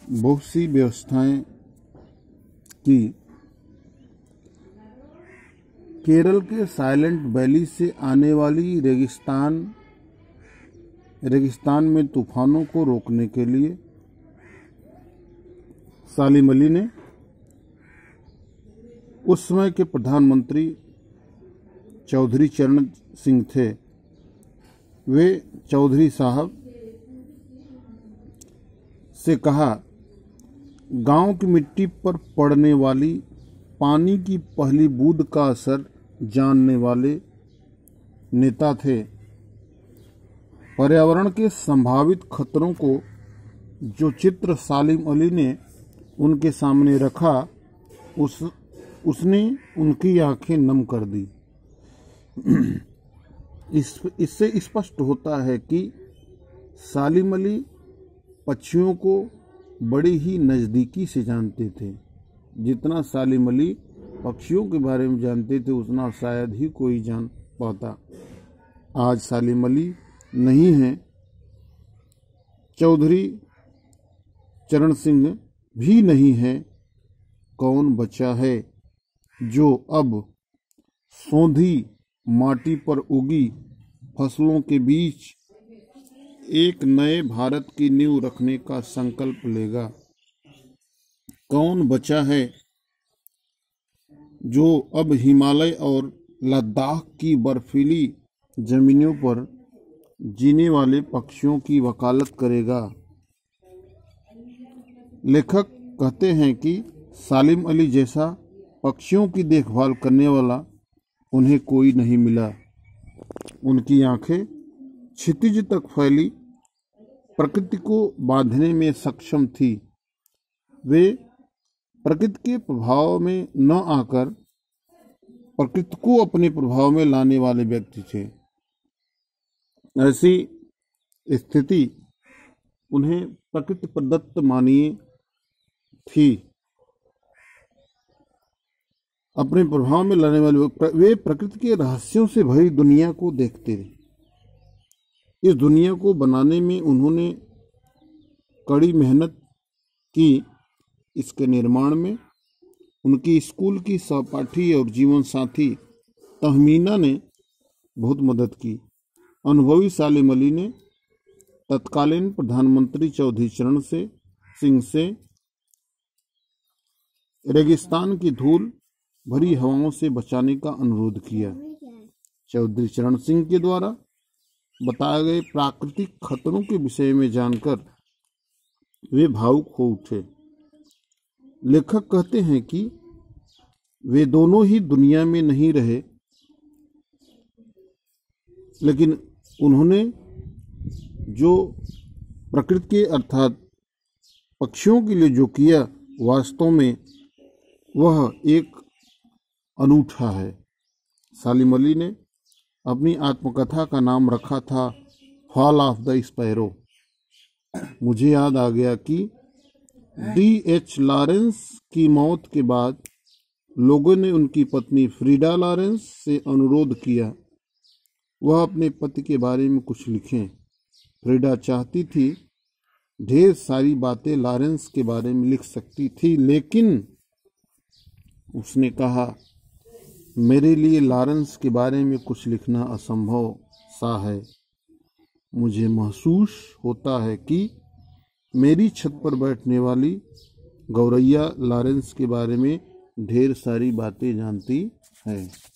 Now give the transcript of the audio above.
बहुत सी व्यवस्थाएं की। केरल के साइलेंट वैली से आने वाली रेगिस्तान में तूफानों को रोकने के लिए सालिम अली ने उस समय के प्रधानमंत्री चौधरी चरण सिंह थे, वे चौधरी साहब से कहा, गांव की मिट्टी पर पड़ने वाली पानी की पहली बूंद का असर जानने वाले नेता थे। पर्यावरण के संभावित खतरों को जो चित्र सालिम अली ने उनके सामने रखा, उसने उनकी आंखें नम कर दी। इससे स्पष्ट होता है कि सालिम अली पक्षियों को बड़ी ही नज़दीकी से जानते थे। जितना सालिम अली पक्षियों के बारे में जानते थे, उतना शायद ही कोई जान पाता। आज सालिम अली नहीं हैं, चौधरी चरण सिंह भी नहीं है, कौन बचा है जो अब सौंधी माटी पर उगी फसलों के बीच एक नए भारत की नींव रखने का संकल्प लेगा? कौन बचा है जो अब हिमालय और लद्दाख की बर्फीली जमीनों पर जीने वाले पक्षियों की वकालत करेगा? लेखक कहते हैं कि सालिम अली जैसा पक्षियों की देखभाल करने वाला उन्हें कोई नहीं मिला। उनकी आंखें क्षितिज तक फैली प्रकृति को बांधने में सक्षम थी। वे प्रकृति के प्रभाव में न आकर प्रकृति को अपने प्रभाव में लाने वाले व्यक्ति थे। ऐसी स्थिति उन्हें प्रकृति प्रदत्त मानिए थी। अपने प्रभाव में लाने वाले वे प्रकृति के रहस्यों से भरी दुनिया को देखते रहे। इस दुनिया को बनाने में उन्होंने कड़ी मेहनत की। इसके निर्माण में उनकी स्कूल की सहपाठी और जीवन साथी तहमीना ने बहुत मदद की। अनुभवी सालिम अली ने तत्कालीन प्रधानमंत्री चौधरी चरण सिंह से रेगिस्तान की धूल भरी हवाओं से बचाने का अनुरोध किया। चौधरी चरण सिंह के द्वारा बताए गए प्राकृतिक खतरों के विषय में जानकर वे भावुक हो उठे। लेखक कहते हैं कि वे दोनों ही दुनिया में नहीं रहे, लेकिन उन्होंने जो प्रकृति के अर्थात पक्षियों के लिए जो किया, वास्तव में वह एक अनूठा है। सालिम अली ने अपनी आत्मकथा का नाम रखा था फॉल ऑफ द स्पैरो। मुझे याद आ गया कि D.H. लॉरेंस की मौत के बाद लोगों ने उनकी पत्नी फ्रीडा लॉरेंस से अनुरोध किया वह अपने पति के बारे में कुछ लिखें। फ्रीडा चाहती थी ढेर सारी बातें लॉरेंस के बारे में लिख सकती थी, लेकिन उसने कहा, मेरे लिए लॉरेंस के बारे में कुछ लिखना असंभव सा है। मुझे महसूस होता है कि मेरी छत पर बैठने वाली गौरैया लॉरेंस के बारे में ढेर सारी बातें जानती है।